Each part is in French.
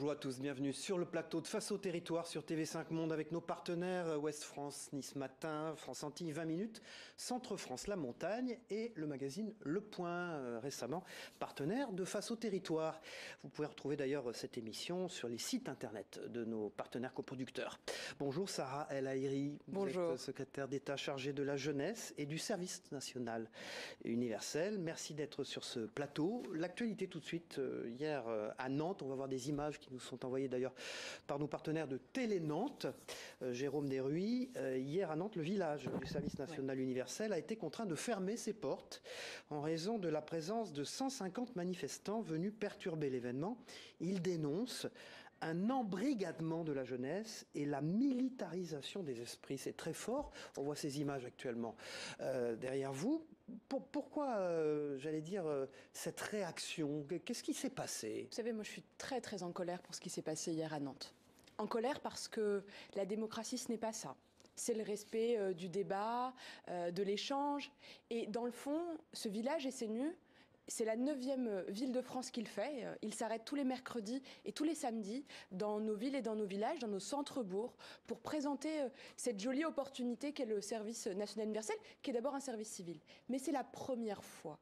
Bonjour à tous, bienvenue sur le plateau de Face au territoire sur TV5 Monde avec nos partenaires Ouest France, Nice Matin, France Antilles 20 minutes, Centre France La Montagne et le magazine Le Point, récemment partenaire de Face au territoire. Vous pouvez retrouver d'ailleurs cette émission sur les sites internet de nos partenaires coproducteurs. Bonjour Sarah El Haïry, vous êtes secrétaire d'État chargée de la jeunesse et du service national universel. Merci d'être sur ce plateau. L'actualité tout de suite, hier à Nantes, on va voir des images qui nous sont envoyées d'ailleurs par nos partenaires de Télé Nantes. Jérôme Desruy, hier à Nantes, le village du service national universel a été contraint de fermer ses portes en raison de la présence de 150 manifestants venus perturber l'événement. Il dénonce un embrigadement de la jeunesse et la militarisation des esprits. C'est très fort. On voit ces images actuellement derrière vous. Pourquoi, j'allais dire, cette réaction? Qu'est-ce qui s'est passé? Vous savez, moi je suis très très en colère pour ce qui s'est passé hier à Nantes. En colère parce que la démocratie, ce n'est pas ça. C'est le respect du débat, de l'échange. Et dans le fond, ce village SNU, c'est la 9e ville de France qu'il fait. Il s'arrête tous les mercredis et tous les samedis dans nos villes et dans nos villages, dans nos centres-bourgs, pour présenter cette jolie opportunité qu'est le service national universel, qui est d'abord un service civil. Mais c'est la première fois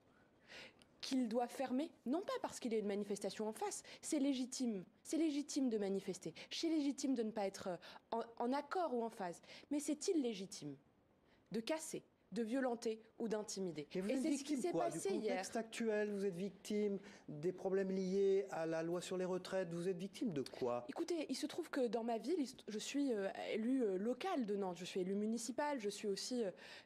qu'il doit fermer, non pas parce qu'il y a une manifestation en face, c'est légitime de manifester, c'est légitime de ne pas être en accord ou en phase, mais c'est illégitime de casser, de violenter ou d'intimider. Et c'est ce qui s'est passé hier. Du contexte actuel, vous êtes victime des problèmes liés à la loi sur les retraites, vous êtes victime de quoi? Écoutez, il se trouve que dans ma ville, je suis élue locale de Nantes, je suis élue municipale, je suis aussi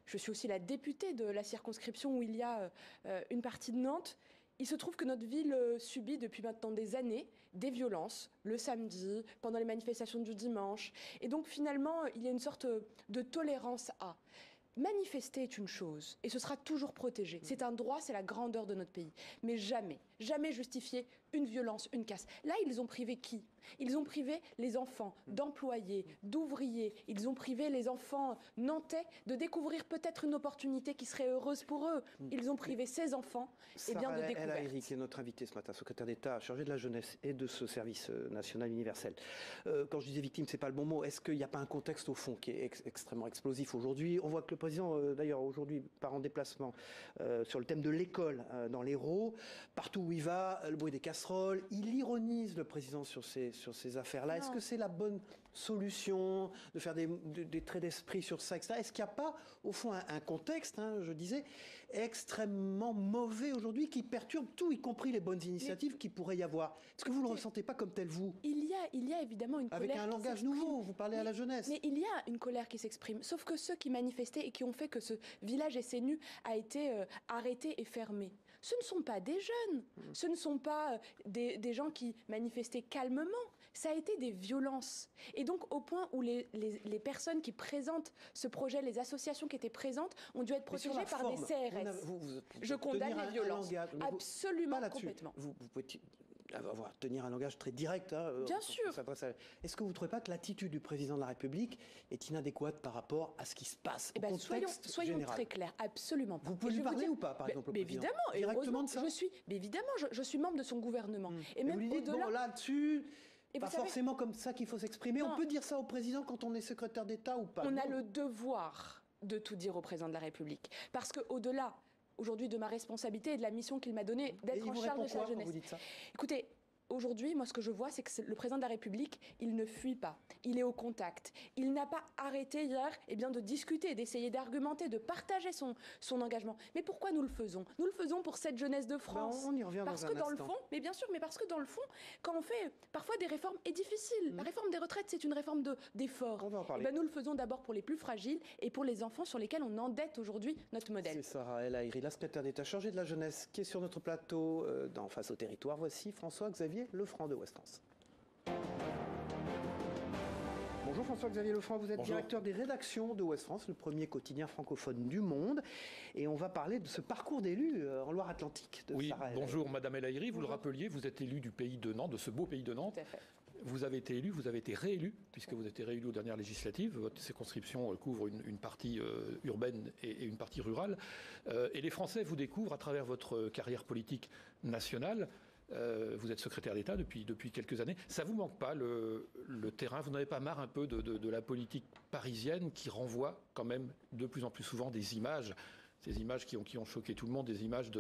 la députée de la circonscription où il y a une partie de Nantes. Il se trouve que notre ville subit depuis maintenant des années des violences, le samedi, pendant les manifestations du dimanche. Et donc finalement, il y a une sorte de tolérance à... Manifester est une chose, et ce sera toujours protégé. C'est un droit, c'est la grandeur de notre pays. Mais jamais, jamais justifier une violence, une casse. Là, ils ont privé qui? Ils ont privé les enfants d'employés, d'ouvriers. Ils ont privé les enfants nantais de découvrir peut-être une opportunité qui serait heureuse pour eux. Ils ont privé ces enfants de découverte. Sarah El Haïry, qui est notre invitée ce matin, secrétaire d'État chargée de la jeunesse et de ce service national universel. Quand je disais victime, c'est pas le bon mot. Est-ce qu'il n'y a pas un contexte au fond qui est extrêmement explosif aujourd'hui? On voit que le président, d'ailleurs, aujourd'hui, part en déplacement sur le thème de l'école dans l'Hérault. Partout où il va, le bruit des casseroles. Il ironise le président sur ces affaires-là. Est-ce que c'est la bonne solution de faire des traits d'esprit sur ça, etc. Est-ce qu'il n'y a pas, au fond, un contexte, je disais, extrêmement mauvais aujourd'hui qui perturbe tout, y compris les bonnes initiatives qui pourrait y avoir? Est-ce que vous ne le ressentez pas comme tel, vous? Il y a évidemment une colère. Avec un langage nouveau, vous parlez à la jeunesse. Mais il y a une colère qui s'exprime. Sauf que ceux qui manifestaient et qui ont fait que ce village SNU a été arrêté et fermé, ce ne sont pas des jeunes, ce ne sont pas des gens qui manifestaient calmement, ça a été des violences. Et donc au point où les personnes qui présentent ce projet, les associations qui étaient présentes, ont dû être protégées par des CRS. Je condamne les violences, absolument, complètement. Vous pouvez tenir un langage très direct. Bien sûr. Est-ce que vous ne trouvez pas que l'attitude du président de la République est inadéquate par rapport à ce qui se passe au contexte soyons général? très clairs, absolument pas. Vous pouvez lui parler ou pas, par exemple, au président? Évidemment, directement de ça. Je suis membre de son gouvernement. Et même vous lui dites, bon, là-dessus, pas savez, forcément comme ça qu'il faut s'exprimer. On peut dire ça au président quand on est secrétaire d'État ou pas? On a le devoir de tout dire au président de la République. Parce qu'au-delà, aujourd'hui, de ma responsabilité et de la mission qu'il m'a donnée d'être en charge de sa jeunesse. Vous dites ça? Écoutez, aujourd'hui, moi, ce que je vois, c'est que le président de la République, il ne fuit pas. Il est au contact. Il n'a pas arrêté hier de discuter, d'essayer d'argumenter, de partager son engagement. Mais pourquoi nous le faisons? Nous le faisons pour cette jeunesse de France. On y revient parce dans que un dans instant. le fond, mais bien sûr, mais parce que dans le fond, quand on fait parfois des réformes est difficile. La réforme des retraites, c'est une réforme d'effort. On va en parler. Nous le faisons d'abord pour les plus fragiles et pour les enfants sur lesquels on endette aujourd'hui notre modèle. C'est Sarah El Haïry, la secrétaire d'État chargée de la jeunesse, qui est sur notre plateau dans Face au territoire. Voici François-Xavier Lefranc de Ouest France. Bonjour François-Xavier Lefranc, vous êtes directeur des rédactions de Ouest France, le premier quotidien francophone du monde. Et on va parler de ce parcours d'élu en Loire-Atlantique de Sarah El Haïry. Bonjour Madame El Haïry, vous le rappeliez, vous êtes élu du pays de Nantes, de ce beau pays de Nantes. Tout à fait. Vous avez été élu, vous avez été réélu, puisque vous êtes réélu aux dernières législatives. Votre circonscription couvre une partie urbaine et une partie rurale. Et les Français vous découvrent à travers votre carrière politique nationale. Vous êtes secrétaire d'État depuis quelques années. Ça vous manque pas le terrain? Vous n'avez pas marre un peu de la politique parisienne qui renvoie quand même de plus en plus souvent des images, ces images qui ont choqué tout le monde, des images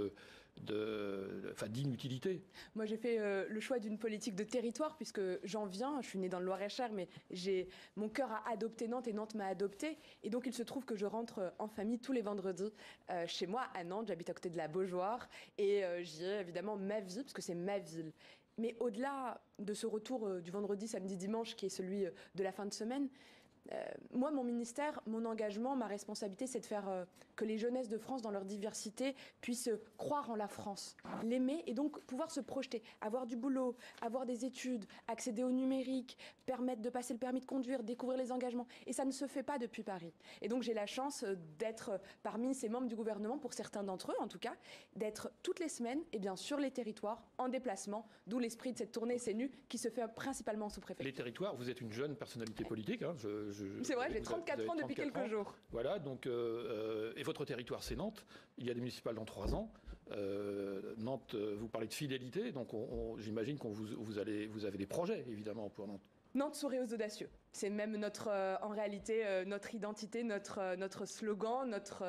d'inutilité? Moi, j'ai fait le choix d'une politique de territoire, puisque j'en viens. Je suis née dans le Loir-et-Cher, mais mon cœur a adopté Nantes et Nantes m'a adoptée. Et donc, il se trouve que je rentre en famille tous les vendredis chez moi à Nantes. J'habite à côté de la Beaujoire et j'y ai évidemment ma vie, parce que c'est ma ville. Mais au-delà de ce retour du vendredi, samedi, dimanche, qui est celui de la fin de semaine, moi, mon ministère, mon engagement, ma responsabilité, c'est de faire que les jeunesses de France, dans leur diversité, puissent croire en la France, l'aimer et donc pouvoir se projeter, avoir du boulot, avoir des études, accéder au numérique, permettre de passer le permis de conduire, découvrir les engagements. Et ça ne se fait pas depuis Paris. Et donc, j'ai la chance d'être parmi ces membres du gouvernement, pour certains d'entre eux en tout cas, d'être toutes les semaines sur les territoires, en déplacement, d'où l'esprit de cette tournée SNU qui se fait principalement sous préfet. Les territoires, vous êtes une jeune personnalité politique, hein, c'est vrai, j'ai 34 ans depuis quelques jours. Voilà, donc, et votre territoire, c'est Nantes. Il y a des municipales dans 3 ans. Nantes, vous parlez de fidélité, donc j'imagine que vous avez des projets, évidemment, pour Nantes. Nantes sourit aux audacieux. C'est même en réalité, notre identité, notre slogan,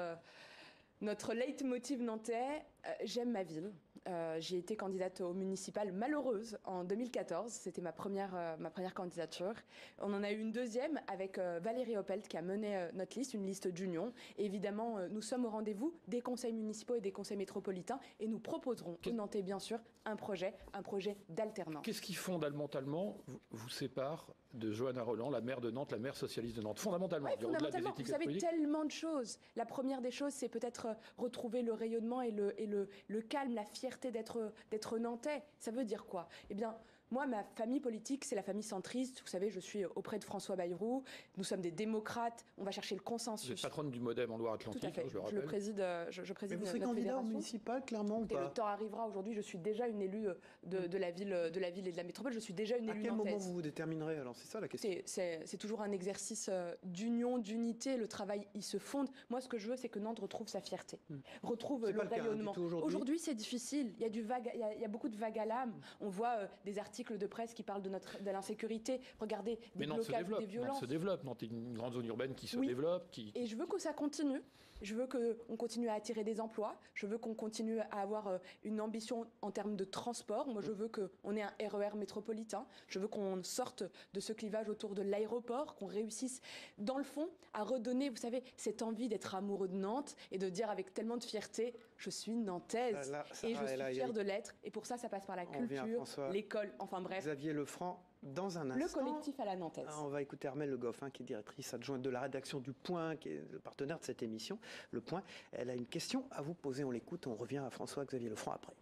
notre leitmotiv nantais. J'aime ma ville. J'ai été candidate au municipal, malheureuse, en 2014. C'était ma première candidature. On en a eu une deuxième avec Valérie Oppelt qui a mené notre liste, une liste d'union. Et évidemment, nous sommes au rendez-vous des conseils municipaux et des conseils métropolitains et nous proposerons aux Nantais, bien sûr, un projet d'alternance. Qu'est-ce qui, fondamentalement, vous sépare de Johanna Rolland, la maire de Nantes, la maire socialiste de Nantes? Fondamentalement, oui, fondamentalement, vous savez, tellement de choses. La première des choses, c'est peut-être retrouver le rayonnement et le calme, la fierté d'être nantais. Ça veut dire quoi? Eh bien, moi, ma famille politique, c'est la famille centriste. Vous savez, je suis auprès de François Bayrou. Nous sommes des démocrates. On va chercher le consensus. Vous êtes patronne du MoDem en Loire-Atlantique, tout à fait. Je le rappelle. Je préside Mais vous serez notre candidat au fédération. municipal, clairement, ou pas? Le temps arrivera. Aujourd'hui, je suis déjà une élue de la ville et de la métropole. Je suis déjà une élue nantaise. À quel moment vous vous déterminerez? Alors, c'est ça la question. C'est toujours un exercice d'union, d'unité. Le travail, il se fonde. Moi, ce que je veux, c'est que Nantes retrouve sa fierté, retrouve le rayonnement. Aujourd'hui, c'est difficile. Il y a beaucoup de vagues à l'âme. On voit des articles de presse qui parlent de l'insécurité. Regardez, des blocages, des violences. Nantes se développe. Nantes est une grande zone urbaine qui se développe. Et je veux que ça continue. Je veux qu'on continue à attirer des emplois. Je veux qu'on continue à avoir une ambition en termes de transport. Moi, je veux qu'on ait un RER métropolitain. Je veux qu'on sorte de ce clivage autour de l'aéroport, qu'on réussisse, dans le fond, à redonner, vous savez, cette envie d'être amoureux de Nantes et de dire avec tellement de fierté, je suis nantaise et je suis fière de l'être. Et pour ça, ça passe par la culture, l'école, enfin bref. Xavier Lefranc, dans un instant. Le collectif à la nantaise. On va écouter Armelle Le Goff, qui est directrice adjointe de la rédaction du Point, qui est le partenaire de cette émission. Le Point, elle a une question à vous poser. On l'écoute, on revient à François-Xavier Lefranc après.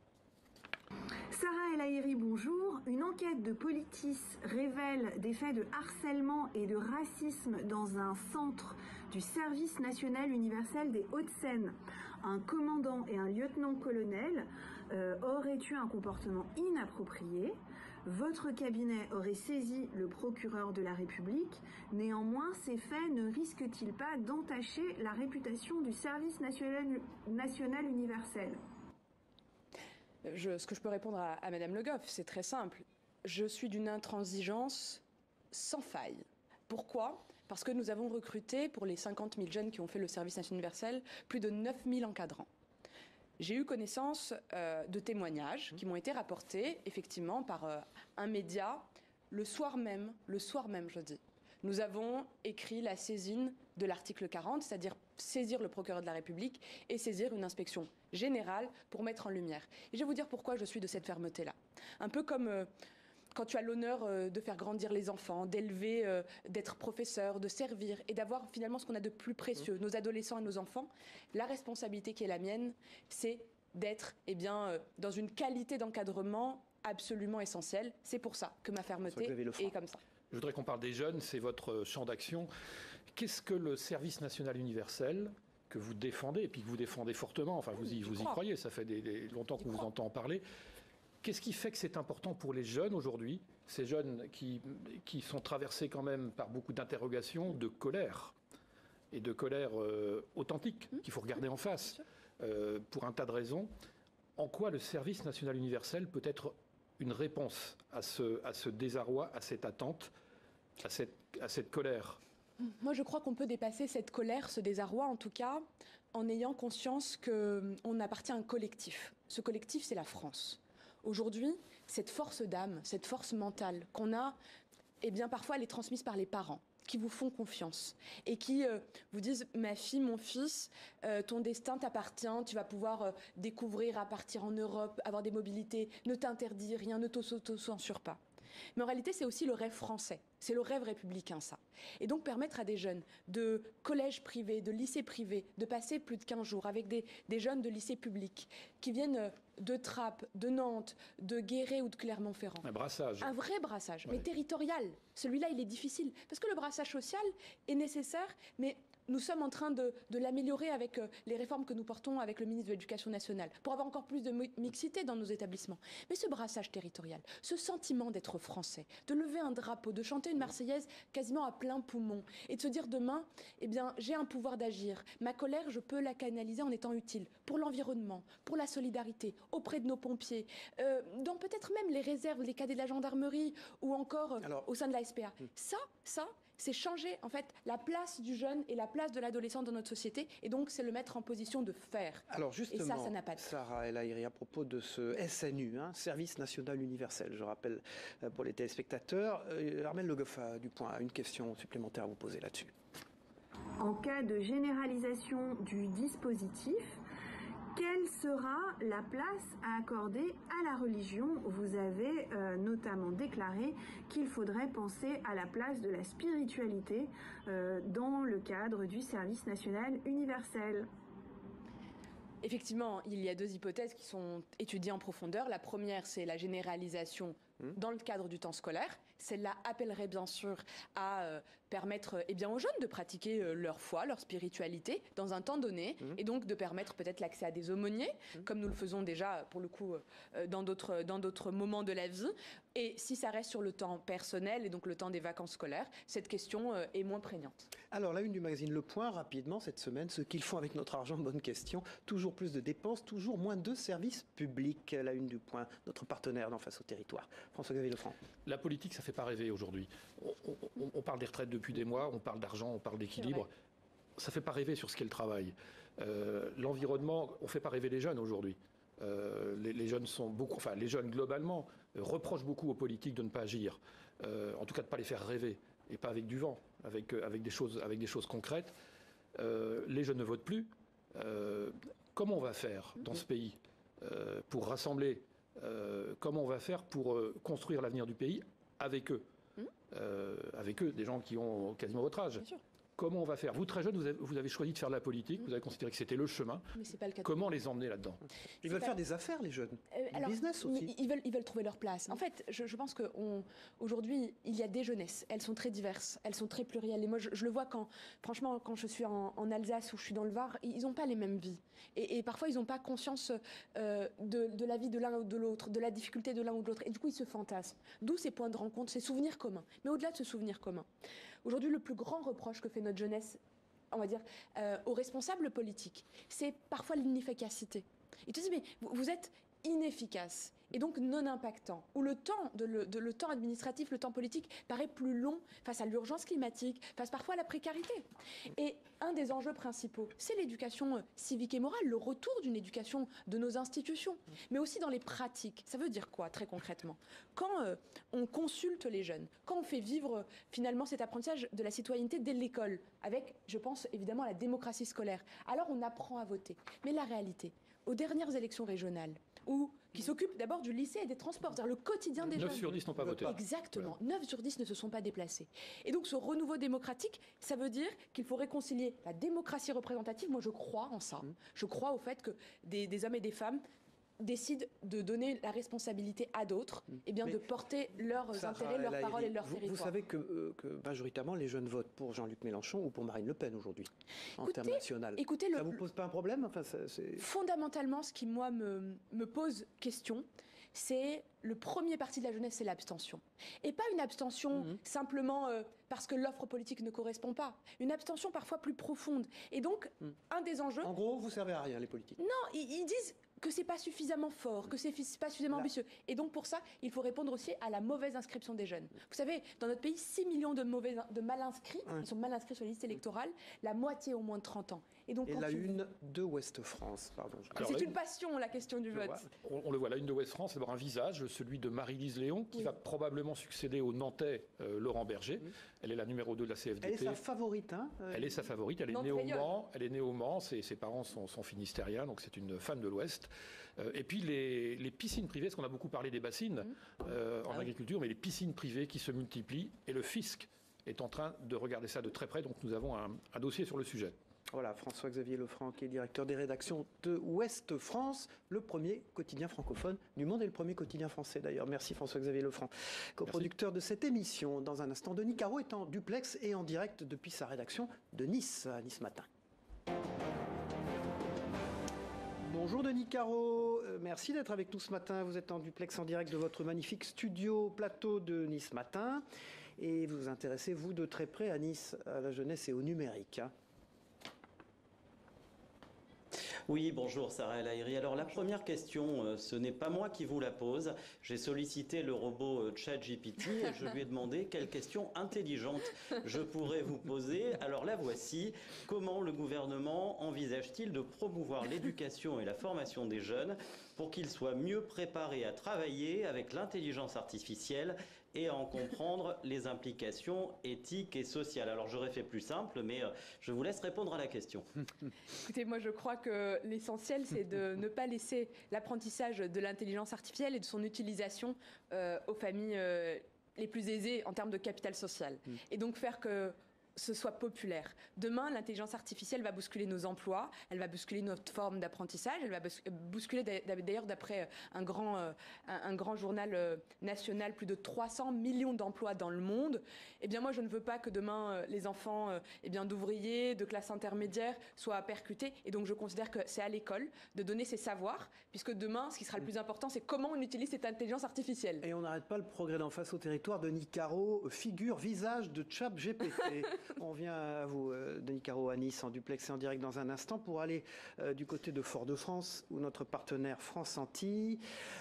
Sarah El Haïry, bonjour. Une enquête de Politis révèle des faits de harcèlement et de racisme dans un centre du service national universel des Hauts-de-Seine. Un commandant et un lieutenant-colonel auraient eu un comportement inapproprié. Votre cabinet aurait saisi le procureur de la République. Néanmoins, ces faits ne risquent-ils pas d'entacher la réputation du service national universel ? Ce que je peux répondre à Madame Le Goff, c'est très simple. Je suis d'une intransigeance sans faille. Pourquoi ? Parce que nous avons recruté, pour les 50 000 jeunes qui ont fait le service national universel, plus de 9 000 encadrants. J'ai eu connaissance de témoignages qui m'ont été rapportés, effectivement, par un média, le soir même, je dis. Nous avons écrit la saisine de l'article 40, c'est-à-dire saisir le procureur de la République et saisir une inspection générale pour mettre en lumière. Et je vais vous dire pourquoi je suis de cette fermeté-là. Un peu comme quand tu as l'honneur de faire grandir les enfants, d'élever, d'être professeur, de servir et d'avoir finalement ce qu'on a de plus précieux, nos adolescents et nos enfants. La responsabilité qui est la mienne, c'est d'être dans une qualité d'encadrement absolument essentielle. C'est pour ça que ma fermeté est comme ça. Je voudrais qu'on parle des jeunes, c'est votre champ d'action. Qu'est-ce que le service national universel que vous défendez, et puis que vous défendez fortement, enfin vous y croyez, ça fait longtemps qu'on vous entend en parler. Qu'est-ce qui fait que c'est important pour les jeunes aujourd'hui, ces jeunes qui sont traversés quand même par beaucoup d'interrogations, de colère, et de colère authentique, qu'il faut regarder en face, pour un tas de raisons. En quoi le service national universel peut être une réponse à ce désarroi, à cette attente, à cette colère? Moi, je crois qu'on peut dépasser cette colère, ce désarroi, en tout cas, en ayant conscience qu'on appartient à un collectif. Ce collectif, c'est la France. Aujourd'hui, cette force d'âme, cette force mentale qu'on a, eh bien, parfois, elle est transmise par les parents qui vous font confiance et qui vous disent « ma fille, mon fils, ton destin t'appartient, tu vas pouvoir découvrir, à partir en Europe, avoir des mobilités, ne t'interdis rien, ne t'auto-censure pas ». Mais en réalité, c'est aussi le rêve français. C'est le rêve républicain, ça. Et donc, permettre à des jeunes de collèges privés, de lycées privés, de passer plus de 15 jours avec des jeunes de lycées publics qui viennent de Trappes, de Nantes, de Guéret ou de Clermont-Ferrand. Un brassage. Un vrai brassage, Ouais. mais territorial. Celui-là, il est difficile. Parce que le brassage social est nécessaire, mais nous sommes en train de l'améliorer avec les réformes que nous portons avec le ministre de l'Éducation nationale, pour avoir encore plus de mixité dans nos établissements. Mais ce brassage territorial, ce sentiment d'être français, de lever un drapeau, de chanter une Marseillaise quasiment à plein poumon, et de se dire demain, eh bien, j'ai un pouvoir d'agir. Ma colère, je peux la canaliser en étant utile pour l'environnement, pour la solidarité, auprès de nos pompiers, dans peut-être même les réserves, les cadets de la gendarmerie, ou encore au sein de la SPA. Ça, c'est changer en fait la place du jeune et la place de l'adolescent dans notre société, et donc c'est le mettre en position de faire. Alors justement, et ça n'a pas de... Sarah El Haïry, à propos de ce SNU, Service National Universel, je rappelle pour les téléspectateurs, Armelle Le Goff du Point a une question supplémentaire à vous poser là-dessus. En cas de généralisation du dispositif, quelle sera la place à accorder à la religion? Vous avez notamment déclaré qu'il faudrait penser à la place de la spiritualité dans le cadre du service national universel. Effectivement, il y a deux hypothèses qui sont étudiées en profondeur. La première, c'est la généralisation dans le cadre du temps scolaire. Celle-là appellerait bien sûr à permettre aux jeunes de pratiquer leur foi, leur spiritualité dans un temps donné, et donc de permettre peut-être l'accès à des aumôniers, comme nous le faisons déjà pour le coup dans d'autres moments de la vie. Et si ça reste sur le temps personnel et donc le temps des vacances scolaires, cette question est moins prégnante. Alors la une du magazine Le Point, rapidement cette semaine, ce qu'ils font avec notre argent, bonne question. Toujours plus de dépenses, toujours moins de services publics. La une du Point, notre partenaire dans Face au territoire. François-Xavier Lefranc. La politique, ça ne fait pas rêver aujourd'hui. On parle des retraites depuis des mois, on parle d'argent, on parle d'équilibre. Ça ne fait pas rêver sur ce qu'est le travail. L'environnement, on ne fait pas rêver les jeunes aujourd'hui. Les jeunes sont beaucoup, enfin les jeunes globalement reprochent beaucoup aux politiques de ne pas agir, en tout cas de ne pas les faire rêver, et pas avec du vent, avec des choses concrètes. Les jeunes ne votent plus. Comment on va faire dans ce pays pour rassembler, comment on va faire pour construire l'avenir du pays avec eux, des gens qui ont quasiment votre âge. Bien sûr. Comment on va faire? Vous, très jeune, vous avez choisi de faire de la politique, vous avez considéré que c'était le chemin. Mais c'est pas le cas. Comment les emmener là-dedans? Ils veulent faire des affaires, les jeunes. Du business aussi. Ils veulent trouver leur place. En fait, je pense qu'aujourd'hui, il y a des jeunesses. Elles sont très diverses, elles sont très plurielles. Et moi, je le vois franchement, quand je suis en Alsace ou je suis dans le Var, ils n'ont pas les mêmes vies. Et parfois, ils n'ont pas conscience de la vie de l'un ou de l'autre, de la difficulté de l'un ou de l'autre. Et du coup, ils se fantasment. D'où ces points de rencontre, ces souvenirs communs. Mais au-delà de ce souvenir commun, aujourd'hui, le plus grand reproche que fait notre jeunesse, on va dire, aux responsables politiques, c'est parfois l'inefficacité. Ils te disent, mais vous êtes inefficace et donc non impactant, où le temps administratif, le temps politique paraît plus long face à l'urgence climatique, face parfois à la précarité. Et un des enjeux principaux, c'est l'éducation civique et morale, le retour d'une éducation de nos institutions, mais aussi dans les pratiques. Ça veut dire quoi, très concrètement? Quand on consulte les jeunes, quand on fait vivre finalement cet apprentissage de la citoyenneté dès l'école, avec, je pense évidemment, la démocratie scolaire, alors on apprend à voter. Mais la réalité, aux dernières élections régionales, qui s'occupent d'abord du lycée et des transports, c'est-à-dire le quotidien des jeunes. 9 sur 10 n'ont pas voté. Exactement, voilà. 9 sur 10 ne se sont pas déplacés. Et donc ce renouveau démocratique, ça veut dire qu'il faut réconcilier la démocratie représentative. Moi je crois en ça. Je crois au fait que des hommes et des femmes décident de donner la responsabilité à d'autres, et bien de porter leurs intérêts, leurs paroles et leurs territoires. Vous savez que majoritairement les jeunes votent pour Jean-Luc Mélenchon ou pour Marine Le Pen aujourd'hui, en termes nationaux. Ça vous pose pas un problème? Fondamentalement, ce qui moi me pose question, c'est le premier parti de la jeunesse, c'est l'abstention. Et pas une abstention simplement parce que l'offre politique ne correspond pas. Une abstention parfois plus profonde. Et donc, un des enjeux... En gros, vous servez à rien, les politiques. Non, ils disent... que c'est pas suffisamment fort, que c'est pas suffisamment ambitieux. Et donc pour ça, il faut répondre aussi à la mauvaise inscription des jeunes. Vous savez, dans notre pays, 6 millions de mal inscrits, ils sont mal inscrits sur les listes électorales, la moitié au moins de 30 ans. Et la une de Ouest France, pardon. C'est une passion, la question du vote. On le voit, la une de Ouest France, c'est d'abord un visage, celui de Marie-Lise Léon, qui va probablement succéder au Nantais Laurent Berger. Elle est la numéro 2 de la CFDT. Elle est sa favorite, hein Elle est sa favorite, elle est née au Mans, ses parents sont finistériens, donc c'est une femme de l'Ouest. Et puis les piscines privées, parce qu'on a beaucoup parlé des bassines en agriculture, mais les piscines privées qui se multiplient, et le fisc est en train de regarder ça de très près, donc nous avons un dossier sur le sujet. Voilà, François-Xavier Lefranc, qui est directeur des rédactions de Ouest France, le premier quotidien francophone du monde et le premier quotidien français d'ailleurs. Merci François-Xavier Lefranc, coproducteur de cette émission. Dans un instant, Denis Caro est en duplex et en direct depuis sa rédaction de Nice, à Nice Matin. Bonjour Denis Caro, merci d'être avec nous ce matin. Vous êtes en duplex en direct de votre magnifique studio plateau de Nice Matin. Et vous vous intéressez, vous, de très près à Nice, à la jeunesse et au numérique, hein. Oui, bonjour Sarah El Haïry. Alors la première question, ce n'est pas moi qui vous la pose. J'ai sollicité le robot ChatGPT et je lui ai demandé quelle question intelligente je pourrais vous poser. Alors la voici. Comment le gouvernement envisage-t-il de promouvoir l'éducation et la formation des jeunes pour qu'ils soient mieux préparés à travailler avec l'intelligence artificielle et à en comprendre les implications éthiques et sociales? Alors j'aurais fait plus simple, mais je vous laisse répondre à la question. Écoutez, moi je crois que l'essentiel c'est de ne pas laisser l'apprentissage de l'intelligence artificielle et de son utilisation aux familles les plus aisées en termes de capital social. Et donc faire que ce soit populaire. Demain, l'intelligence artificielle va bousculer nos emplois, elle va bousculer notre forme d'apprentissage, elle va bousculer d'ailleurs d'après un grand journal national, plus de 300 millions d'emplois dans le monde. Eh bien moi je ne veux pas que demain les enfants d'ouvriers, de classe intermédiaire soient percutés, et donc je considère que c'est à l'école de donner ces savoirs, puisque demain ce qui sera le plus important c'est comment on utilise cette intelligence artificielle. Et on n'arrête pas le progrès d'en face au territoire. Denis Caro, figure, visage de ChatGPT. On vient à vous, Denis Caro, à Nice, en duplex et en direct dans un instant, pour aller du côté de Fort-de-France, où notre partenaire France Antilles,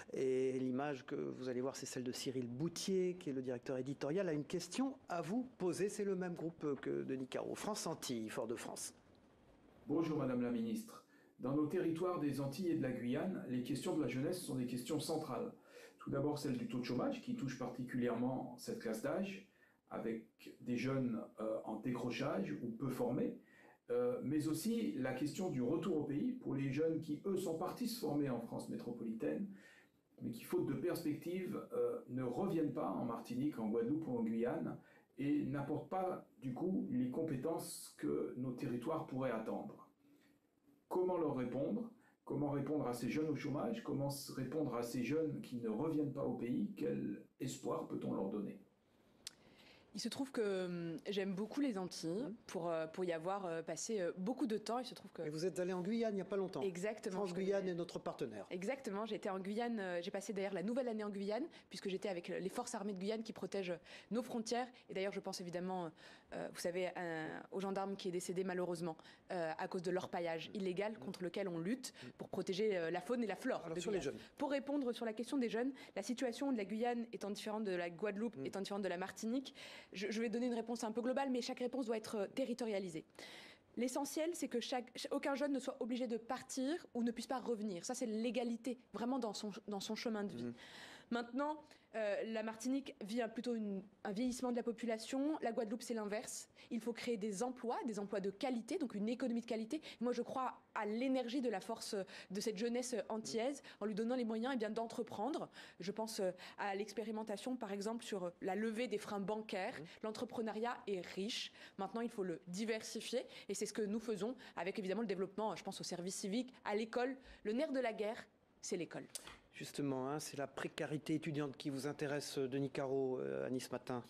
et l'image que vous allez voir, c'est celle de Cyril Boutier, qui est le directeur éditorial, a une question à vous poser. C'est le même groupe que Denis Caro. France Antilles, Fort-de-France. Bonjour Madame la Ministre. Dans nos territoires des Antilles et de la Guyane, les questions de la jeunesse sont des questions centrales. Tout d'abord celle du taux de chômage, qui touche particulièrement cette classe d'âge, avec des jeunes en décrochage ou peu formés, mais aussi la question du retour au pays pour les jeunes qui, eux, sont partis se former en France métropolitaine, mais qui, faute de perspective, ne reviennent pas en Martinique, en Guadeloupe ou en Guyane, et n'apportent pas, du coup, les compétences que nos territoires pourraient attendre. Comment leur répondre ? Comment répondre à ces jeunes au chômage ? Comment répondre à ces jeunes qui ne reviennent pas au pays ? Quel espoir peut-on leur donner ? Il se trouve que j'aime beaucoup les Antilles pour y avoir passé beaucoup de temps. Il se trouve que... Et vous êtes allé en Guyane il n'y a pas longtemps. Exactement. France-Guyane est notre partenaire. Exactement. J'ai été en Guyane. J'ai passé d'ailleurs la nouvelle année en Guyane, puisque j'étais avec les forces armées de Guyane qui protègent nos frontières. Et d'ailleurs, je pense évidemment, vous savez, aux gendarmes qui est décédé malheureusement à cause de l'orpaillage illégal contre lequel on lutte pour protéger la faune et la flore. Alors, sur les jeunes. Pour répondre sur la question des jeunes, la situation de la Guyane étant différente de la Guadeloupe, étant différente de la Martinique, je vais donner une réponse un peu globale, mais chaque réponse doit être territorialisée. L'essentiel, c'est que aucun jeune ne soit obligé de partir ou ne puisse pas revenir. Ça, c'est l'égalité, vraiment dans son chemin de vie. Maintenant, la Martinique vit plutôt un vieillissement de la population. La Guadeloupe, c'est l'inverse. Il faut créer des emplois de qualité, donc une économie de qualité. Moi, je crois à l'énergie de la force de cette jeunesse antillaise en lui donnant les moyens d'entreprendre. Je pense à l'expérimentation, par exemple, sur la levée des freins bancaires. L'entrepreneuriat est riche. Maintenant, il faut le diversifier. Et c'est ce que nous faisons avec, évidemment, le développement, je pense, au service civique, à l'école. Le nerf de la guerre, c'est l'école. Justement, hein, c'est la précarité étudiante qui vous intéresse, Denis Caro, à Nice Matin.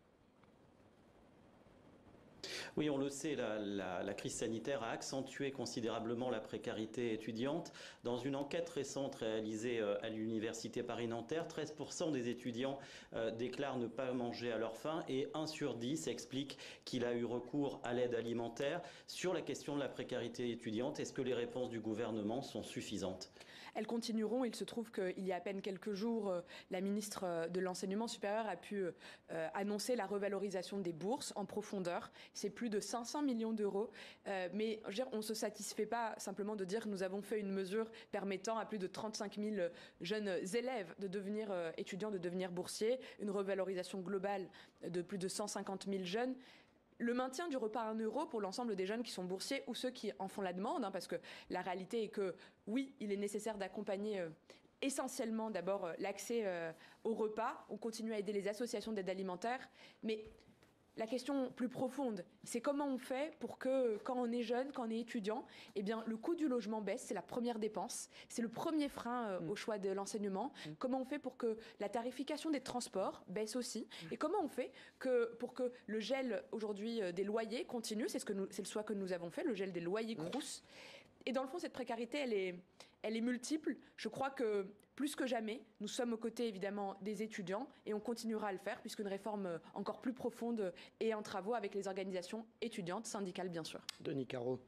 Oui, on le sait, la crise sanitaire a accentué considérablement la précarité étudiante. Dans une enquête récente réalisée à l'université Paris-Nanterre, 13% des étudiants déclarent ne pas manger à leur faim et 1 sur 10 explique qu'il a eu recours à l'aide alimentaire. Sur la question de la précarité étudiante, est-ce que les réponses du gouvernement sont suffisantes ? elles continueront. Il se trouve qu'il y a à peine quelques jours, la ministre de l'Enseignement supérieur a pu annoncer la revalorisation des bourses en profondeur. C'est plus de 500 millions d'euros. Mais je veux dire, on ne se satisfait pas simplement de dire que nous avons fait une mesure permettant à plus de 35 000 jeunes élèves de devenir étudiants, de devenir boursiers, une revalorisation globale de plus de 150 000 jeunes. Le maintien du repas à 1 euro pour l'ensemble des jeunes qui sont boursiers ou ceux qui en font la demande, parce que la réalité est que, oui, il est nécessaire d'accompagner essentiellement d'abord l'accès au repas. On continue à aider les associations d'aide alimentaire, mais la question plus profonde, c'est comment on fait pour que, quand on est jeune, quand on est étudiant, eh bien, le coût du logement baisse, c'est la première dépense, c'est le premier frein au choix de l'enseignement. Comment on fait pour que la tarification des transports baisse aussi? Et comment on fait pour que le gel aujourd'hui des loyers continue? C'est le choix que nous avons fait, le gel des loyers Crous. Et dans le fond, cette précarité, elle est multiple. Je crois que plus que jamais, nous sommes aux côtés évidemment des étudiants et on continuera à le faire puisqu'une réforme encore plus profonde est en travaux avec les organisations étudiantes, syndicales bien sûr. Denis Caro.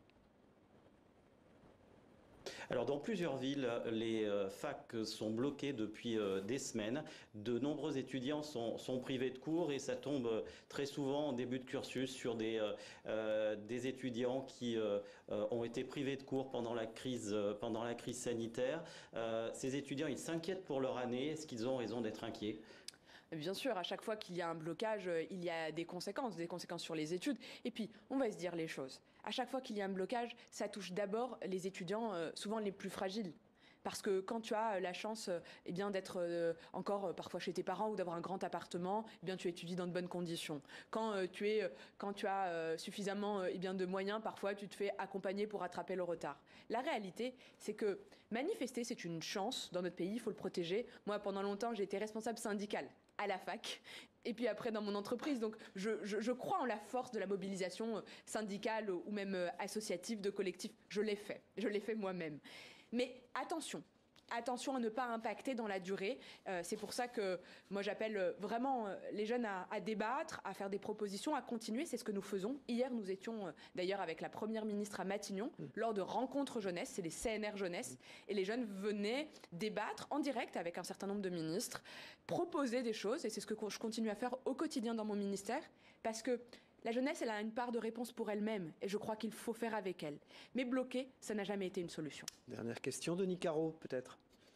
Alors dans plusieurs villes, les facs sont bloqués depuis des semaines. De nombreux étudiants sont privés de cours et ça tombe très souvent en début de cursus sur des étudiants qui ont été privés de cours pendant la crise sanitaire. Ces étudiants, ils s'inquiètent pour leur année. Est-ce qu'ils ont raison d'être inquiets ? Bien sûr, à chaque fois qu'il y a un blocage, il y a des conséquences sur les études. Et puis, on va se dire les choses. À chaque fois qu'il y a un blocage, ça touche d'abord les étudiants, souvent les plus fragiles. Parce que quand tu as la chance d'être encore parfois chez tes parents ou d'avoir un grand appartement, tu étudies dans de bonnes conditions. Quand tu as suffisamment de moyens, parfois tu te fais accompagner pour rattraper le retard. La réalité, c'est que manifester, c'est une chance dans notre pays, il faut le protéger. Moi, pendant longtemps, j'ai été responsable syndicale à la fac et puis après dans mon entreprise. Donc je crois en la force de la mobilisation syndicale ou même associative de collectifs. Je l'ai fait moi-même. Mais attention à ne pas impacter dans la durée. C'est pour ça que moi j'appelle vraiment les jeunes à débattre, à faire des propositions, à continuer. C'est ce que nous faisons. Hier, nous étions d'ailleurs avec la Première ministre à Matignon lors de rencontres jeunesse, c'est les CNR jeunesse, et les jeunes venaient débattre en direct avec un certain nombre de ministres, proposer des choses, et c'est ce que je continue à faire au quotidien dans mon ministère, parce que la jeunesse, elle a une part de réponse pour elle-même, et je crois qu'il faut faire avec elle. Mais bloquer, ça n'a jamais été une solution. Dernière question, Denis Caro, peut-être.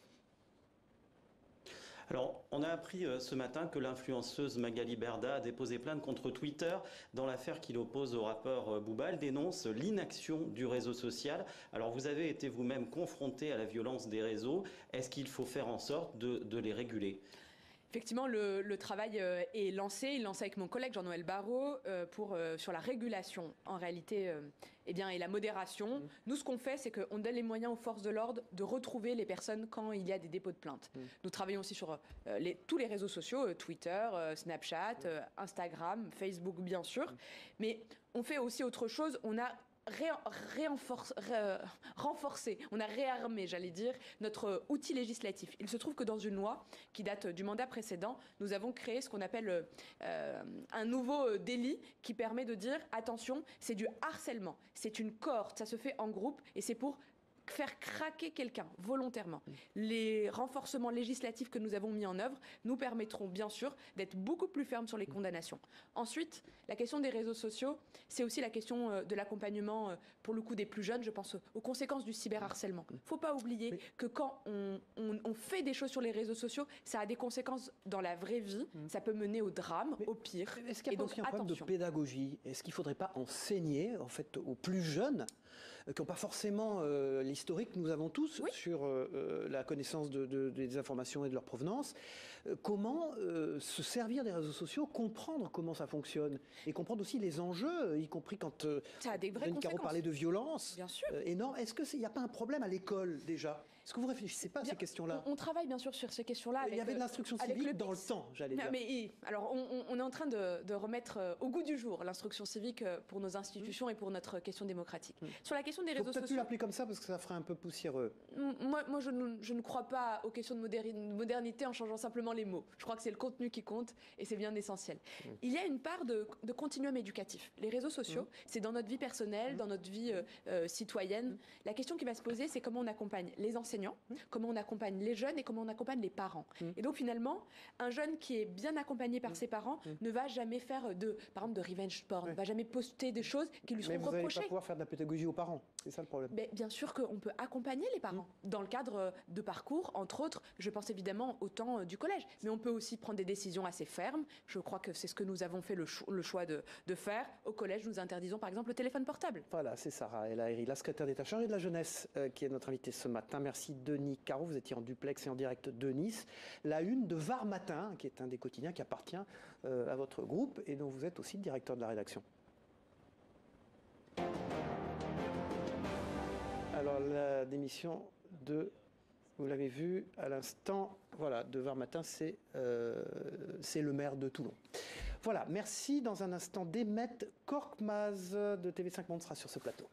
Alors, on a appris ce matin que l'influenceuse Magali Berda a déposé plainte contre Twitter dans l'affaire qui l'oppose au rappeur Booba. Elle dénonce l'inaction du réseau social. Alors, vous avez été vous-même confronté à la violence des réseaux. Est-ce qu'il faut faire en sorte de les réguler ? Effectivement, le travail est lancé. Il est lancé avec mon collègue Jean-Noël Barrot sur la régulation, en réalité, et la modération. Nous, ce qu'on fait, c'est qu'on donne les moyens aux forces de l'ordre de retrouver les personnes quand il y a des dépôts de plainte. Nous travaillons aussi sur tous les réseaux sociaux, Twitter, Snapchat, Instagram, Facebook, bien sûr. Mais on fait aussi autre chose. On a renforcé, on a réarmé, j'allais dire, notre outil législatif. Il se trouve que dans une loi qui date du mandat précédent, nous avons créé ce qu'on appelle un nouveau délit qui permet de dire, attention, c'est du harcèlement, c'est une cohorte, ça se fait en groupe et c'est pour faire craquer quelqu'un volontairement. Les renforcements législatifs que nous avons mis en œuvre nous permettront bien sûr d'être beaucoup plus fermes sur les condamnations. Ensuite, la question des réseaux sociaux, c'est aussi la question de l'accompagnement pour le coup des plus jeunes. Je pense aux conséquences du cyberharcèlement. Il ne faut pas oublier que quand on fait des choses sur les réseaux sociaux, ça a des conséquences dans la vraie vie. Ça peut mener au drame, au pire. Est-ce qu'il y a pas aussi un problème de pédagogie ? Est-ce qu'il ne faudrait pas enseigner en fait, aux plus jeunes qui n'ont pas forcément l'historique que nous avons tous sur la connaissance des informations et de leur provenance, comment se servir des réseaux sociaux, comprendre comment ça fonctionne et comprendre aussi les enjeux, y compris quand Denis Caro parlait de violence énorme. Est-ce qu'il n'y a pas un problème à l'école déjà ? Est-ce que vous ne réfléchissez pas à ces questions-là ? On travaille bien sûr sur ces questions-là. Il y avait de l'instruction civique dans le temps, j'allais dire. Alors, on est en train de remettre au goût du jour l'instruction civique pour nos institutions et pour notre question démocratique. Sur la question des réseaux sociaux... Peut-être plus l'appeler comme ça parce que ça ferait un peu poussiéreux. Moi je ne crois pas aux questions de modernité en changeant simplement les mots. Je crois que c'est le contenu qui compte et c'est bien essentiel. Il y a une part de continuum éducatif. Les réseaux sociaux, c'est dans notre vie personnelle, dans notre vie citoyenne. La question qui va se poser, c'est comment on accompagne les enseignants, enseignants, comment on accompagne les jeunes et comment on accompagne les parents. Et donc finalement, un jeune qui est bien accompagné par ses parents ne va jamais faire par exemple de revenge porn, ne va jamais poster des choses qui lui seront reprochées. Mais vous n'allez pas pouvoir faire de la pédagogie aux parents, c'est ça le problème. Mais bien sûr qu'on peut accompagner les parents dans le cadre de parcours, entre autres, je pense évidemment au temps du collège, mais on peut aussi prendre des décisions assez fermes. Je crois que c'est ce que nous avons fait le choix de faire. Au collège, nous interdisons par exemple le téléphone portable. Voilà, c'est Sarah El Haïry, la secrétaire d'État chargée de la jeunesse, qui est notre invitée ce matin. Merci Denis Caro, vous étiez en duplex et en direct de Nice. La une de Var Matin, qui est un des quotidiens qui appartient à votre groupe et dont vous êtes aussi le directeur de la rédaction. Alors la démission de, vous l'avez vu à l'instant, voilà, de Var Matin, c'est le maire de Toulon. Voilà, merci. Dans un instant, Demet Korkmaz de TV5 Monde sera sur ce plateau.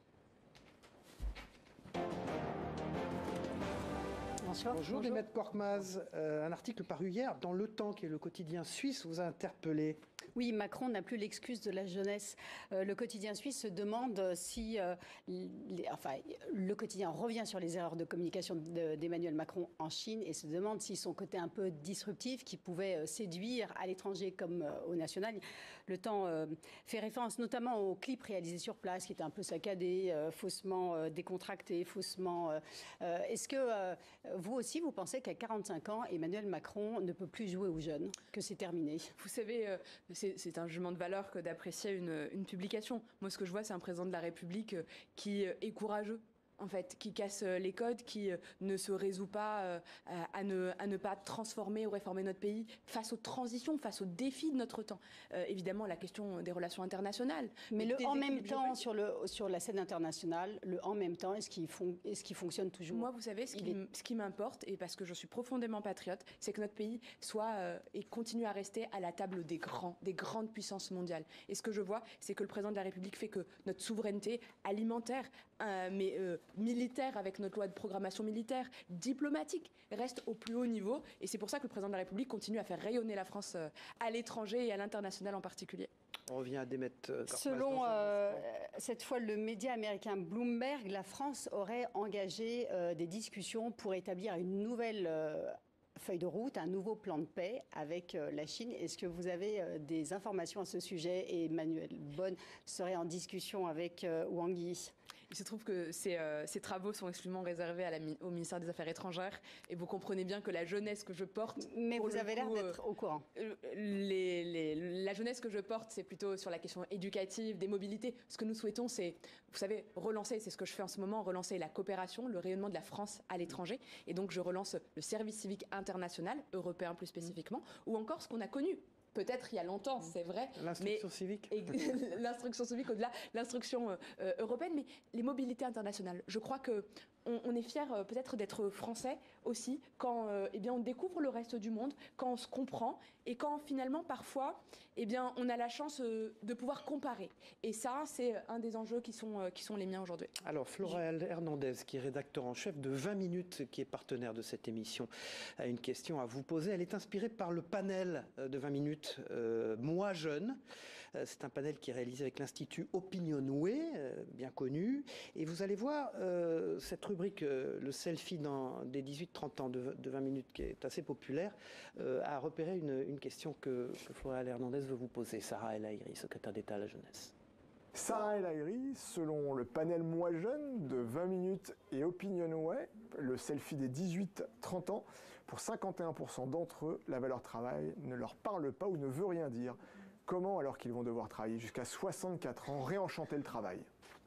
Bonjour Demet Korkmaz. Un article paru hier dans Le Temps, qui est le quotidien suisse, vous a interpellé. Oui, Macron n'a plus l'excuse de la jeunesse. Le quotidien suisse se demande si... le quotidien revient sur les erreurs de communication d'Emmanuel Macron en Chine et se demande si son côté un peu disruptif, qui pouvait séduire à l'étranger comme au national. Le Temps fait référence notamment au clip réalisé sur place, qui était un peu saccadé, faussement décontracté, faussement... Est-ce que vous aussi, vous pensez qu'à 45 ans, Emmanuel Macron ne peut plus jouer aux jeunes, que c'est terminé? Vous savez, c'est un jugement de valeur que d'apprécier une publication. Moi, ce que je vois, c'est un président de la République qui est courageux, en fait, qui casse les codes, qui ne se résout pas à ne pas transformer ou réformer notre pays face aux transitions, face aux défis de notre temps. Évidemment, la question des relations internationales. Mais le en même temps sur la scène internationale, le en même temps, est-ce qu'il fonctionne toujours? Moi, vous savez, ce qui m'importe, et parce que je suis profondément patriote, c'est que notre pays soit et continue à rester à la table des grandes puissances mondiales. Et ce que je vois, c'est que le président de la République fait que notre souveraineté alimentaire, militaire, avec notre loi de programmation militaire, diplomatique, reste au plus haut niveau. Et c'est pour ça que le président de la République continue à faire rayonner la France à l'étranger et à l'international en particulier. On revient à Demet Korkmaz. Selon cette fois le média américain Bloomberg, la France aurait engagé des discussions pour établir une nouvelle feuille de route, un nouveau plan de paix avec la Chine. Est-ce que vous avez des informations à ce sujet? Et Emmanuel Bonne serait en discussion avec Wang Yi? Il se trouve que ces travaux sont exclusivement réservés au ministère des Affaires étrangères. Et vous comprenez bien que la jeunesse que je porte... Mais vous avez l'air d'être au courant. La jeunesse que je porte, c'est plutôt sur la question éducative, des mobilités. Ce que nous souhaitons, c'est, vous savez, relancer, c'est ce que je fais en ce moment, relancer la coopération, le rayonnement de la France à l'étranger. Et donc, je relance le service civique international, européen plus spécifiquement, ou encore ce qu'on a connu. Peut-être il y a longtemps, c'est vrai. L'instruction civique. L'instruction civique au-delà, l'instruction européenne, mais les mobilités internationales. Je crois qu'on est fiers peut-être d'être français aussi quand on découvre le reste du monde, quand on se comprend et quand finalement parfois on a la chance de pouvoir comparer. Et ça, c'est un des enjeux qui sont les miens aujourd'hui. Alors Flora Hernandez, qui est rédacteur en chef de 20 minutes, qui est partenaire de cette émission, a une question à vous poser. Elle est inspirée par le panel de 20 minutes Moi Jeune. C'est un panel qui est réalisé avec l'Institut Opinionway, bien connu. Et vous allez voir cette rubrique, le selfie des 18-30 ans de 20 minutes, qui est assez populaire, a repéré une question que Flora Hernandez veut vous poser. Sarah El Haïry, secrétaire d'État à la jeunesse. Sarah El Haïry, selon le panel Moi Jeune de 20 minutes et Opinionway, le selfie des 18-30 ans, pour 51% d'entre eux, la valeur travail ne leur parle pas ou ne veut rien dire. Comment, alors qu'ils vont devoir travailler jusqu'à 64 ans, réenchanter le travail?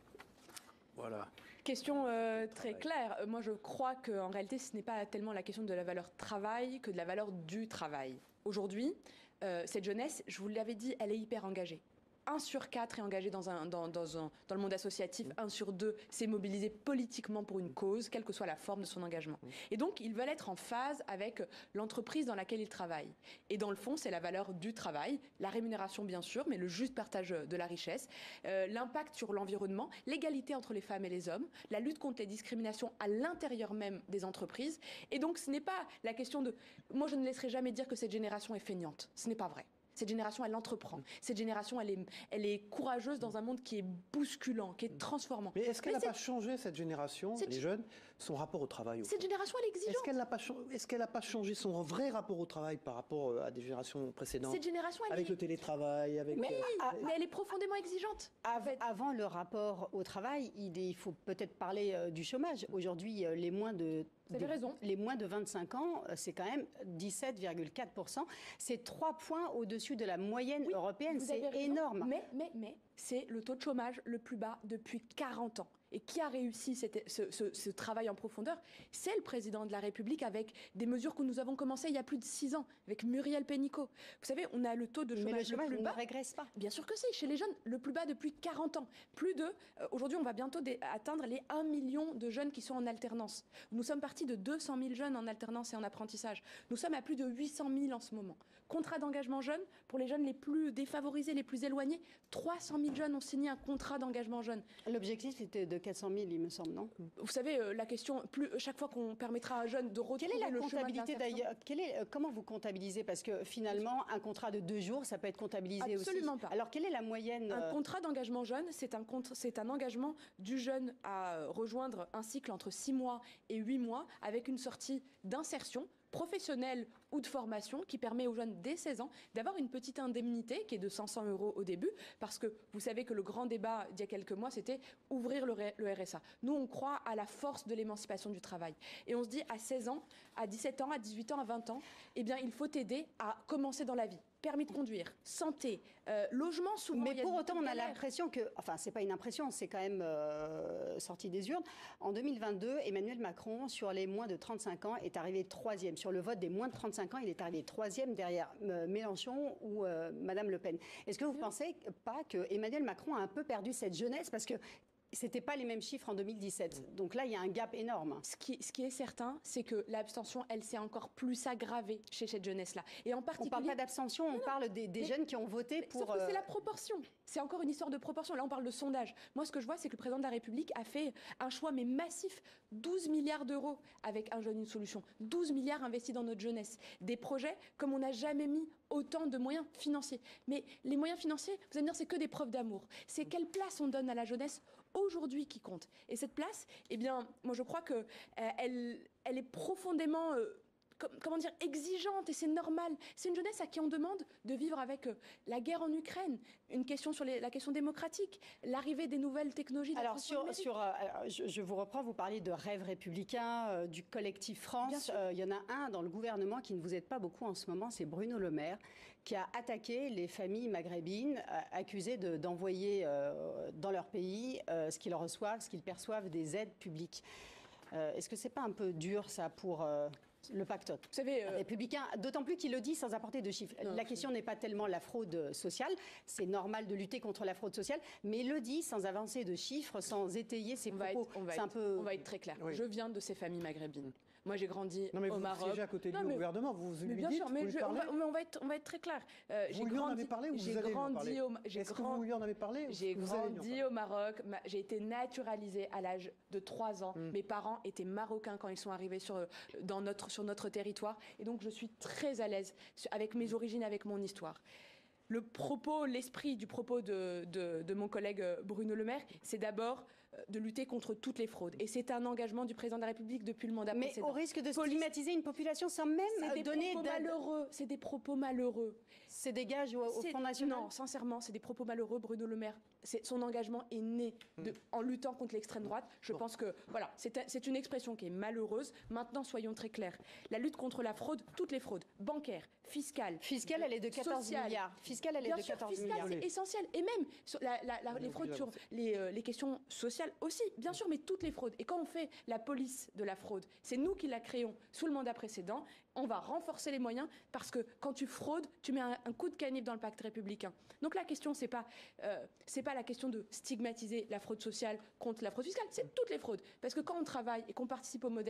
Voilà. Question très claire. Moi, je crois qu'en réalité, ce n'est pas tellement la question de la valeur travail que de la valeur du travail. Aujourd'hui, cette jeunesse, je vous l'avais dit, elle est hyper engagée. 1 sur 4 est engagé dans le monde associatif, 1 sur 2 s'est mobilisé politiquement pour une cause, quelle que soit la forme de son engagement. Et donc, ils veulent être en phase avec l'entreprise dans laquelle ils travaillent. Et dans le fond, c'est la valeur du travail, la rémunération bien sûr, mais le juste partage de la richesse, l'impact sur l'environnement, l'égalité entre les femmes et les hommes, la lutte contre les discriminations à l'intérieur même des entreprises. Et donc, ce n'est pas la question de... Moi, je ne laisserai jamais dire que cette génération est feignante. Ce n'est pas vrai. Cette génération, elle entreprend. Cette génération, elle est courageuse dans un monde qui est bousculant, qui est transformant. Mais est-ce qu'elle n'a pas changé, cette génération, les jeunes, son rapport au travail? Cette génération, elle est exigeante. Est-ce qu'elle n'a pas changé son vrai rapport au travail par rapport à des générations précédentes? Cette génération, avec le télétravail, avec... Mais elle est profondément exigeante. Avant le rapport au travail, il faut peut-être parler du chômage. Aujourd'hui, les moins de... Vous avez raison. Les moins de 25 ans, c'est quand même 17,4%. C'est 3 points au-dessus de la moyenne européenne. C'est énorme. Mais c'est le taux de chômage le plus bas depuis 40 ans. Et qui a réussi ce travail en profondeur? C'est le président de la République, avec des mesures que nous avons commencées il y a plus de 6 ans, avec Muriel Pénicaud. Vous savez, on a le taux de chômage, le plus bas. Ne régresse pas. Bien sûr que si, chez les jeunes, le plus bas depuis 40 ans. Aujourd'hui, on va bientôt atteindre les 1 million de jeunes qui sont en alternance. Nous sommes partis de 200 000 jeunes en alternance et en apprentissage. Nous sommes à plus de 800 000 en ce moment. Contrat d'engagement jeune, pour les jeunes les plus défavorisés, les plus éloignés, 300 000 jeunes ont signé un contrat d'engagement jeune. L'objectif était de 400 000, il me semble, non? Vous savez, la question, chaque fois qu'on permettra à un jeune de retrouver quelle est la le comptabilité d'ailleurs? Comment vous comptabilisez? Parce que finalement, un contrat de 2 jours, ça peut être comptabilisé aussi. Absolument pas. Alors, quelle est la moyenne? Un contrat d'engagement jeune, c'est un engagement du jeune à rejoindre un cycle entre 6 mois et 8 mois, avec une sortie d'insertion professionnelle ou de formation qui permet aux jeunes dès 16 ans d'avoir une petite indemnité qui est de 500 € au début, parce que vous savez que le grand débat d'il y a quelques mois, c'était ouvrir le RSA. Nous, on croit à la force de l'émancipation du travail. Et on se dit, à 16 ans, à 17 ans, à 18 ans, à 20 ans, eh bien, il faut t'aider à commencer dans la vie. Permis de conduire, santé, logement souvent. Mais pour autant, on a l'impression que, enfin, c'est pas une impression, c'est quand même sorti des urnes. En 2022, Emmanuel Macron, sur les moins de 35 ans, est arrivé 3e. Sur le vote des moins de 35 ans, il est arrivé 3e derrière Mélenchon ou Madame Le Pen. Est-ce que vous ne pensez pas que Emmanuel Macron a un peu perdu cette jeunesse, parce que c'était pas les mêmes chiffres en 2017. Donc là, il y a un gap énorme. Ce qui est certain, c'est que l'abstention, elle s'est encore plus aggravée chez cette jeunesse-là. Et en particulier, on parle pas d'abstention, on parle des jeunes qui ont voté pour... Sauf que c'est la proportion. C'est encore une histoire de proportion. Là, on parle de sondage. Moi, ce que je vois, c'est que le président de la République a fait un choix, mais massif, 12 milliards d'euros avec Un jeune, une solution. 12 milliards investis dans notre jeunesse. Des projets comme on n'a jamais mis autant de moyens financiers. Mais les moyens financiers, vous allez me dire, c'est que des preuves d'amour. C'est quelle place on donne à la jeunesse aujourd'hui qui compte. Et cette place, eh bien, moi je crois que elle est profondément comment dire, exigeante, et c'est normal. C'est une jeunesse à qui on demande de vivre avec la guerre en Ukraine, une question sur la question démocratique, l'arrivée des nouvelles technologies. Alors, je vous reprends, vous parlez de rêve républicain, du collectif France. Il y en a un dans le gouvernement qui ne vous aide pas beaucoup en ce moment, c'est Bruno Le Maire, qui a attaqué les familles maghrébines, accusées d'envoyer dans leur pays ce qu'ils reçoivent, ce qu'ils perçoivent des aides publiques. Est-ce que c'est pas un peu dur, ça, pour... le pacte républicain, d'autant plus qu'il le dit sans apporter de chiffres. La question n'est pas tellement la fraude sociale, c'est normal de lutter contre la fraude sociale, mais il le dit sans avancer de chiffres, sans étayer ses propos. On va être très clair. Oui. Je viens de ces familles maghrébines. Moi, j'ai grandi au Maroc. Vous siégez à côté du gouvernement, vous lui bien dites, sûr, mais on va être très clair. Vous lui en avez parlé ou vous allez lui en parler? Est-ce que vous lui en avez parlé? J'ai grandi au Maroc, j'ai été naturalisée à l'âge de 3 ans. Mes parents étaient marocains quand ils sont arrivés sur notre territoire. Et donc, je suis très à l'aise avec mes origines, avec mon histoire. L'esprit du propos de mon collègue Bruno Le Maire, c'est d'abord de lutter contre toutes les fraudes. Et c'est un engagement du président de la République depuis le mandat précédent. Mais au risque de stigmatiser une population sans même donner d'aide. C'est des propos malheureux. C'est des gages au Front National? Non, sincèrement, c'est des propos malheureux. Bruno Le Maire, son engagement est né en luttant contre l'extrême droite. Je pense que, voilà, c'est une expression qui est malheureuse. Maintenant, soyons très clairs. La lutte contre la fraude, toutes les fraudes, bancaires, fiscales... Fiscale, elle est de 14 milliards. Fiscale, elle est de 14 milliards. C'est essentiel. Et même sur les fraudes sur les questions sociales aussi, bien sûr, mais toutes les fraudes. Et quand on fait la police de la fraude, c'est nous qui la créons sous le mandat précédent. On va renforcer les moyens parce que quand tu fraudes, tu mets un coup de canif dans le pacte républicain. Donc la question, c'est pas la question de stigmatiser la fraude sociale contre la fraude fiscale, c'est toutes les fraudes. Parce que quand on travaille et qu'on participe au modèle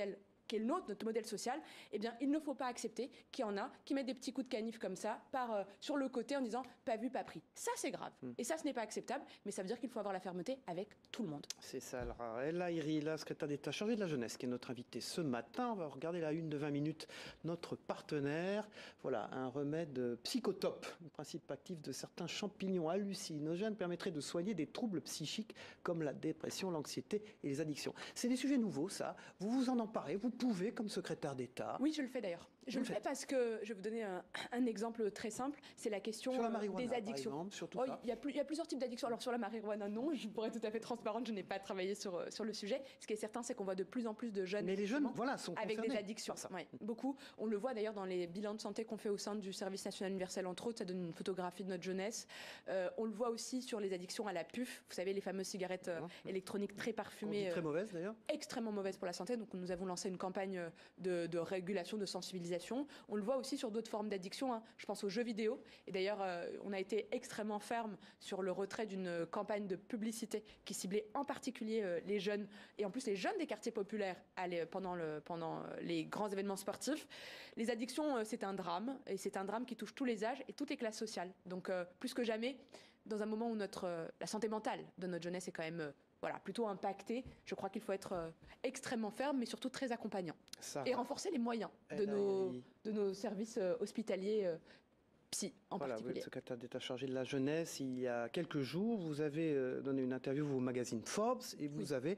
qui est le nôtre, notre modèle social, eh bien, il ne faut pas accepter qu'il y en a qui mettent des petits coups de canif comme ça sur le côté en disant pas vu, pas pris. Ça, c'est grave. Et ça, ce n'est pas acceptable, mais ça veut dire qu'il faut avoir la fermeté avec tout le monde. C'est ça, Sarah El Haïry, la secrétaire d'État chargée de la jeunesse, qui est notre invitée ce matin. On va regarder la une de 20 minutes, notre partenaire. Voilà, un remède psychotope. Le principe actif de certains champignons hallucinogènes permettrait de soigner des troubles psychiques comme la dépression, l'anxiété et les addictions. C'est des sujets nouveaux, ça. Vous vous en emparez, vous pouvez, comme secrétaire d'État. Oui, je le fais d'ailleurs. Je le fais parce que, je vais vous donner un exemple très simple, c'est la question sur la marijuana, des addictions. Par exemple, surtout il y a plusieurs types d'addictions. Alors sur la marijuana, non, je pourrais être tout à fait transparente, je n'ai pas travaillé sur le sujet. Ce qui est certain, c'est qu'on voit de plus en plus de jeunes, mais les jeunes, voilà, sont avec des addictions. Ouais, beaucoup. On le voit d'ailleurs dans les bilans de santé qu'on fait au sein du service national universel, entre autres, ça donne une photographie de notre jeunesse. On le voit aussi sur les addictions à la puff, vous savez, les fameuses cigarettes électroniques très parfumées. Très mauvaises d'ailleurs. Extrêmement mauvaises pour la santé. Donc nous avons lancé une campagne de régulation, de sensibilisation. On le voit aussi sur d'autres formes d'addiction, hein. Je pense aux jeux vidéo. Et d'ailleurs, on a été extrêmement ferme sur le retrait d'une campagne de publicité qui ciblait en particulier les jeunes, et en plus les jeunes des quartiers populaires pendant les grands événements sportifs. Les addictions, c'est un drame, et c'est un drame qui touche tous les âges et toutes les classes sociales. Donc plus que jamais, dans un moment où la santé mentale de notre jeunesse est quand même plutôt impactée, je crois qu'il faut être extrêmement ferme, mais surtout très accompagnant. Et renforcer les moyens de nos services hospitaliers psy en particulier. Vous êtes secrétaire d'État chargé de la jeunesse. Il y a quelques jours, vous avez donné une interview au magazine Forbes et vous avez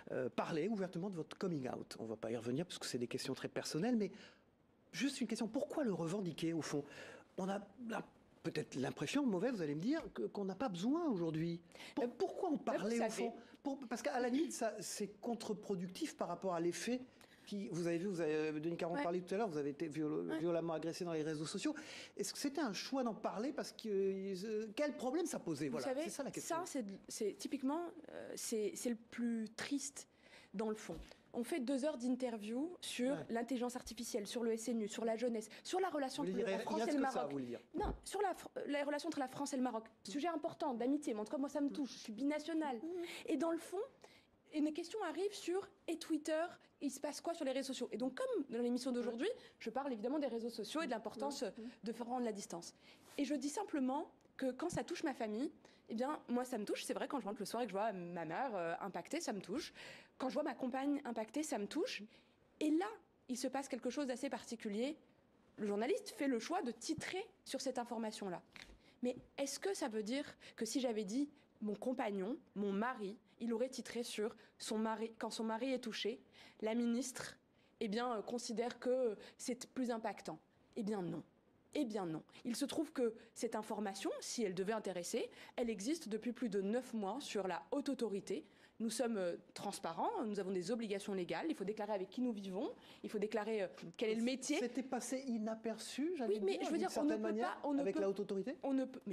parlé ouvertement de votre coming out. On ne va pas y revenir parce que c'est des questions très personnelles, mais juste une question. Pourquoi le revendiquer au fond? On a peut-être l'impression, mauvaise, vous allez me dire, qu'on n'a pas besoin aujourd'hui. Pourquoi en parler au fond? Parce qu'à la limite, c'est contre-productif par rapport à l'effet qui, vous avez vu, Denis Caron parlait tout à l'heure, vous avez été violemment agressé dans les réseaux sociaux. Est-ce que c'était un choix d'en parler parce que quel problème ça posait? Voilà, vous savez, c'est ça la question. Ça, c'est typiquement, c'est le plus triste dans le fond. On fait 2 heures d'interview sur l'intelligence artificielle, sur le SNU, sur la jeunesse, sur la relation entre la France et le Maroc. Non, sur la relation entre la France et le Maroc. Sujet important, d'amitié. Mais en tout cas, moi, ça me touche. Je suis binationale. Et dans le fond, une question arrive sur Twitter, il se passe quoi sur les réseaux sociaux? Et donc, comme dans l'émission d'aujourd'hui, je parle évidemment des réseaux sociaux et de l'importance de faire rendre la distance. Et je dis simplement que quand ça touche ma famille, eh bien, moi, ça me touche. C'est vrai, quand je rentre le soir et que je vois ma mère impactée, ça me touche. Quand je vois ma compagne impactée, ça me touche. Et là, il se passe quelque chose d'assez particulier. Le journaliste fait le choix de titrer sur cette information-là. Mais est-ce que ça veut dire que si j'avais dit mon compagnon, mon mari, il aurait titré sur son mari, quand son mari est touché, la ministre, considère que c'est plus impactant? Eh bien non. Eh bien non. Il se trouve que cette information, si elle devait intéresser, elle existe depuis plus de 9 mois sur la haute autorité. Nous sommes transparents, nous avons des obligations légales, il faut déclarer avec qui nous vivons, il faut déclarer quel est le métier. C'était passé inaperçu, j'allais dire, je veux dire, avec la haute autorité. On ne peut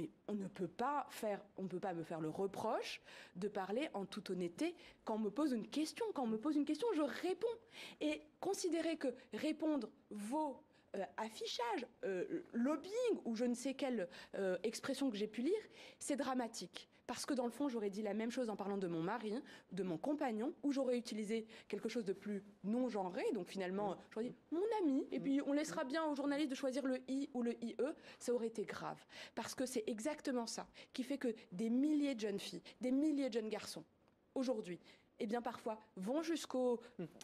pas me faire le reproche de parler en toute honnêteté quand on me pose une question. Quand on me pose une question, je réponds. Et considérer que répondre vaut affichage, lobbying ou je ne sais quelle expression que j'ai pu lire, c'est dramatique. Parce que dans le fond, j'aurais dit la même chose en parlant de mon mari, de mon compagnon, ou j'aurais utilisé quelque chose de plus non-genré. Donc finalement, j'aurais dit mon ami, et puis on laissera bien aux journalistes de choisir le I ou le IE. Ça aurait été grave. Parce que c'est exactement ça qui fait que des milliers de jeunes filles, des milliers de jeunes garçons, aujourd'hui, parfois vont jusqu'au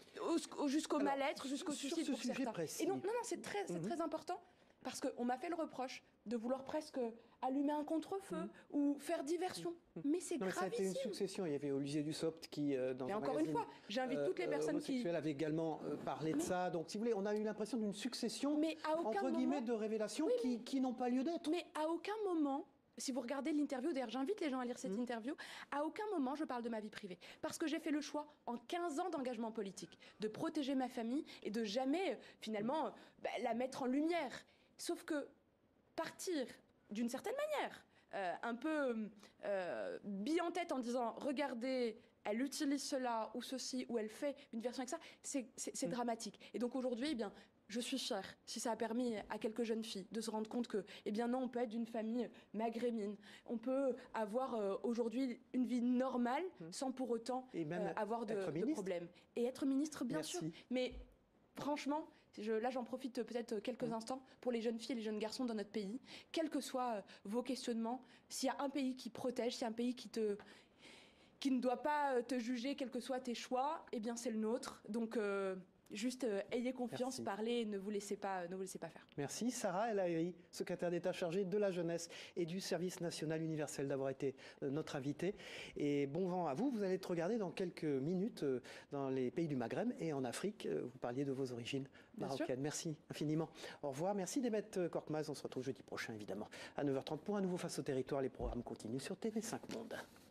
mal-être, jusqu'au suicide pour certains. Et donc, non, c'est très important. Parce qu'on m'a fait le reproche de vouloir presque allumer un contre-feu ou faire diversion. Mais c'est gravissime. Ça a été une succession. Il y avait Olivier Dussopt qui, dans et un encore magazine, une fois, j'invite toutes les personnes qui avait également parlé de ça. Donc, si vous voulez, on a eu l'impression d'une succession, entre guillemets, de révélations qui n'ont pas lieu d'être. Mais à aucun moment... Si vous regardez l'interview, d'ailleurs j'invite les gens à lire cette interview, à aucun moment je parle de ma vie privée. Parce que j'ai fait le choix, en 15 ans d'engagement politique, de protéger ma famille et de jamais, finalement, la mettre en lumière. Sauf que partir d'une certaine manière, un peu bille en tête en disant « Regardez, elle utilise cela ou ceci, ou elle fait une version avec ça », c'est dramatique. Et donc aujourd'hui, je suis fière, si ça a permis à quelques jeunes filles de se rendre compte que, non, on peut être d'une famille maghrébine. On peut avoir aujourd'hui une vie normale sans pour autant avoir de problèmes. Et être ministre, bien sûr. Mais franchement, là j'en profite peut-être quelques instants pour les jeunes filles et les jeunes garçons dans notre pays, quels que soient vos questionnements, s'il y a un pays qui protège, s'il y a un pays qui ne doit pas te juger, quels que soient tes choix, eh bien c'est le nôtre. Donc juste ayez confiance, parlez et ne vous laissez pas faire. Merci. Sarah El Haïry, secrétaire d'État chargée de la jeunesse et du service national universel, d'avoir été notre invitée. Et bon vent à vous. Vous allez être regardé dans quelques minutes dans les pays du Maghreb et en Afrique. Vous parliez de vos origines marocaines. Merci infiniment. Au revoir. Merci Demet Korkmaz. On se retrouve jeudi prochain, évidemment, à 9h30 pour un nouveau Face au territoire. Les programmes continuent sur TV5 Monde.